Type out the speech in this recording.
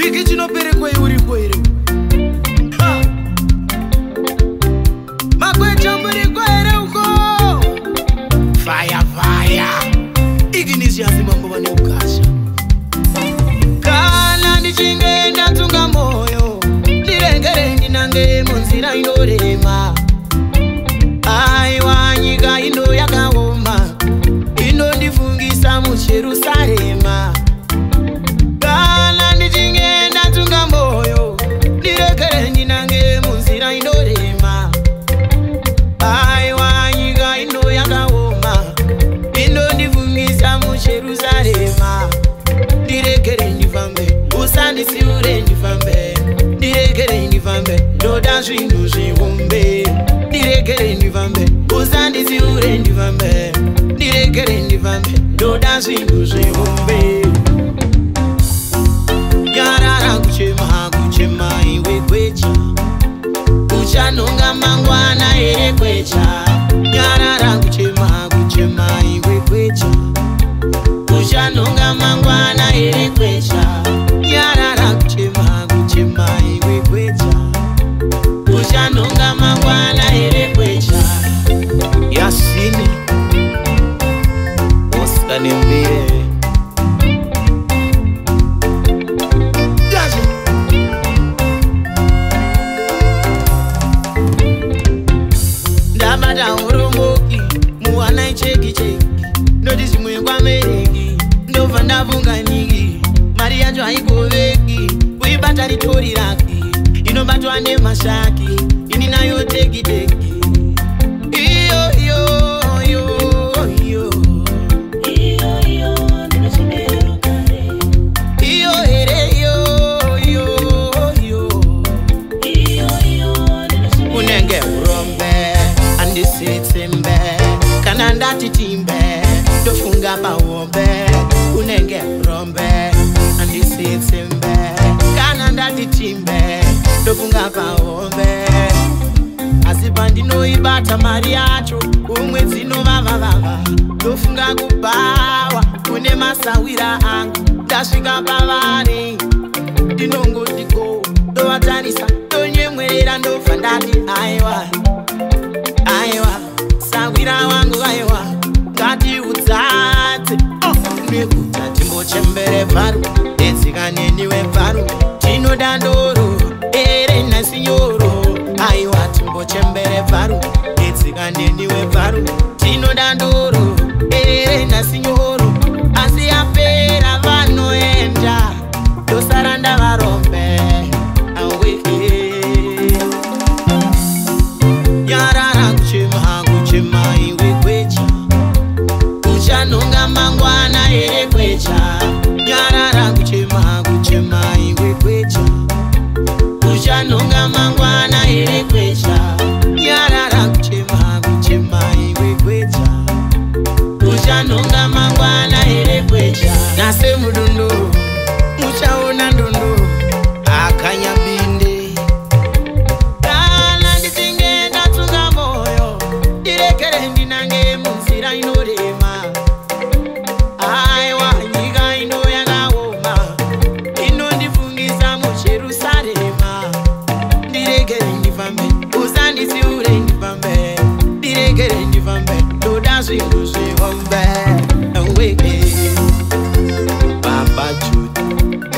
Chiki chinoperekwa uri kwere. Magwecha muri kwere uko. Fire fire. Ignition yazimambo vane ukasha. Kana ndichinge ndatunga moyo, ndirengere ndinange munzira inorema. Aiwa nyika ino yakaoma, inondifungisa muJerusarema. Kana ndichinge ndatunga moyo, ndirengere ndinange munzira inorema. Aiwa nyika ino yakaoma, inondifungisa muJerusarema. Ndiregere ndifambe, usandisiure ndifambe. Ndiregere ndifambe, ndoda zvinhu zvihombe. Ndiregere ndifambe, usandisiure ndifambe. Ndiregere ndifambe, ndoda zvinhu zvihombe. Nyarara kuchema kuchema iwe kwecha, uchanonga mangwana here kwecha. Nyarara kuchema kuchema iwe kwecha, uchanonga mangwana here kwecha. Nyarara kuchema kuchema iwe kwecha, uchanonga mangwana here kwecha. Yasini Oscar Nembire ndabata uromoki muwana icheki cheki, ndoti zimwe kwamereki ndobva ndavunga nyiki. Mari yacho haigoveki kuibata ritori raki, inobatwa nemashaki ini nayo teki teki. Iyo iyo iyo iyo iyo iyo ndinochimerukare. Iyo here iyo iyo iyo iyo iyo ndinochimerukare. Unenge urombe andisitsimbe, kana ndati timbe ndofunga pahombe. Unenge urombe andisitsimbe, kana ndati timbe ndofunga pahombe. Asi pandinoibata mari yacho umwedzi inovava, ndofunga kubawa kune masawira angu. Ndasvika pavari ndinongotiko, ndovatarisa ndonyemwerera, ndobva ndati aiwa aiwa sawira wangu aiwa ngatiudzadze. Nekuti timbochembere bvaru, edzikaneniwe bvaru, tinoda ndoro ere nasinyoro. Aiwa timbochembere bvaru, edzikaneniwe bvaru, tinoda ndoro ere nasinyoro. Asi yapera vanoenda, ndosara ndavarombe aweke. Nyarara kuchema kuchema iwe kwecha, uchanonga mangwana here kwecha. Nyarara kuchema kuchema iwe kwecha, uchanonga mangwana here kwecha. Nyarara kuchema kuchema iwe kwecha, uchanonga mangwana here kwecha. Nase mudundo muchaona ndondo akanyabinde. Kana ndichinge ndatunga moyo, ndiregere ndinange munzira inorema. Aiwa nyika ino yakaoma, inondifungisa muJerusarema. Ndiregere ndifambe, usandisiure ndifambe. Ndiregere ndifambe, ndoda zvinhu zvihombe. Aweke Baba Jude